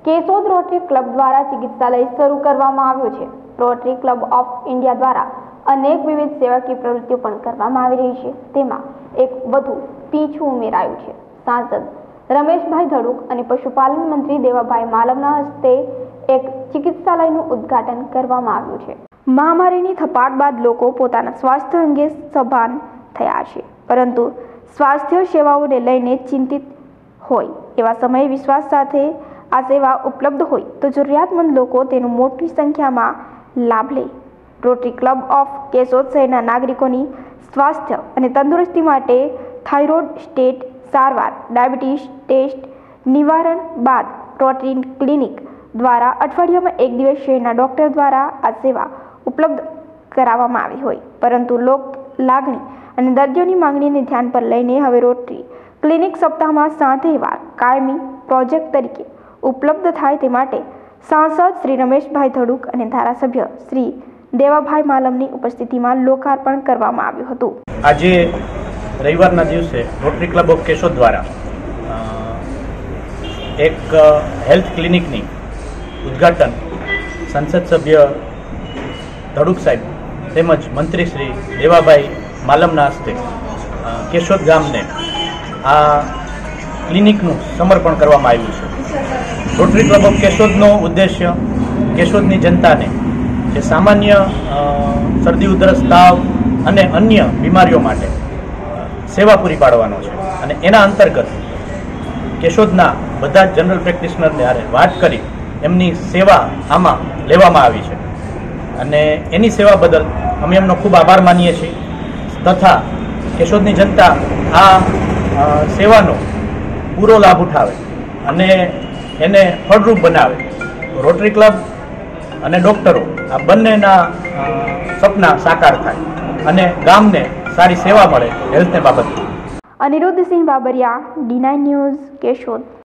Keshod rotary club દ્વારા ચિકિત્સાલય શરૂ કરવામાં આવ્યું છે। રોટરી ક્લબ ઓફ ઇન્ડિયા દ્વારા અનેક વિવિધ સેવાકીય પ્રવૃત્તિઓ પણ કરવામાં આવી રહી છે। તેમાં એક વધુ પીછું ઉમેરાયું છે। સાંસદ રમેશભાઈ ધડુક અને પશુપાલન મંત્રી દેવાભાઈ માલમના હસ્તે એક ચિકિત્સાલયનું ઉદ્ઘાટન કરવામાં આવ્યું છે। મહામારીની થપાટ બાદ લોકો પોતાના સ્વાસ્થ્ય અંગે સભાન થયા છે, પરંતુ સ્વાસ્થ્ય સેવાઓને લઈને ચિંતિત હોય એવા સમયે વિશ્વાસ સાથે આ સેવા ઉપલબ્ધ હોય તો જરૂરિયાતમંદ લોકો તેનો મોટી સંખ્યામાં લાભ લે। રોટરી ક્લબ ઓફ કેશોદ શહેરના નાગરિકોની સ્વાસ્થ્ય અને તંદુરસ્તી માટે થાઇરોઇડ ટેસ્ટ સારવાર, ડાયાબિટીસ ટેસ્ટ નિવારણ બાદ રોટરી ક્લિનિક દ્વારા અઠવાડિયામાં એક દિવસ શહેરના ડૉક્ટર દ્વારા આ સેવા ઉપલબ્ધ કરાવવામાં આવી હોય, પરંતુ લોક લાગણી અને દર્દીઓની માંગણીને ધ્યાન પર લઈને હવે રોટરી ક્લિનિક સપ્તાહમાં 7 વાર કાયમી પ્રોજેક્ટ તરીકે ઉપલબ્ધ થાય તે માટે સાંસદ શ્રી રમેશભાઈ ધડુક અને ધારાસભ્ય શ્રી દેવાભાઈ માલમની ઉપસ્થિતિમાં લોકાર્પણ કરવામાં આવ્યું હતું। આજે રવિવારના દિવસે રોટરી ક્લબ ઓફ કેશોદ દ્વારા એક હેલ્થ ક્લિનિકની ઉદ્ઘાટન સંસદ સભ્ય ધડુક સાહેબ તેમજ મંત્રી શ્રી દેવાભાઈ માલમના હસ્તે કેશોદ ગામને આ ક્લિનિકનું સમર્પણ કરવામાં આવ્યું છે। રોટરી ક્લબ ઓફ કેશોદનો ઉદ્દેશ્ય કેશોદની જનતાને જે સામાન્ય શરદી ઉધરસ તાવ અને અન્ય બીમારીઓ માટે સેવા પૂરી પાડવાનો છે અને એના અંતર્ગત કેશોદના બધા જ જનરલ પ્રેક્ટિશનરને વાત કરી એમની સેવા આમાં લેવામાં આવી છે અને એની સેવા બદલ અમે એમનો ખૂબ આભાર માનીએ છીએ તથા કેશોદની જનતા આ સેવાનો પૂરો લાભ ઉઠાવે અને એને ફળરૂપ બનાવે। રોટરી ક્લબ અને ડૉક્ટરો આ બંનેના સપના સાકાર થાય અને ગામને સારી સેવા મળે હેલ્થને બાબતે। Aniruddh Sinh Babariya, D9 news, Keshod.